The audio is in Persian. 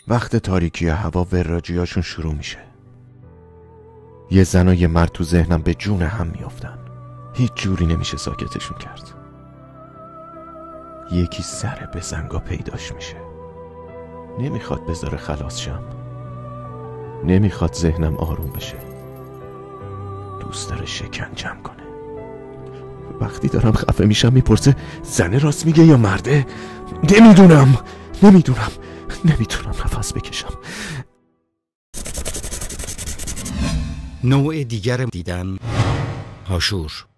وقت تاریکی هوا وراجیاشون شروع میشه. یه زن و یه مرد تو ذهنم به جون هم میافتن. هیچ جوری نمیشه ساکتشون کرد. یکی سر به زنگا پیداش میشه. نمیخواد بذاره خلاص شم. نمیخواد ذهنم آروم بشه. دوست داره شکنجم کنه. وقتی دارم خفه میشم میپرسه زنه راست میگه یا مرده؟ نمیدونم نفس بکشم. نوع دیگر دیدن هاشور.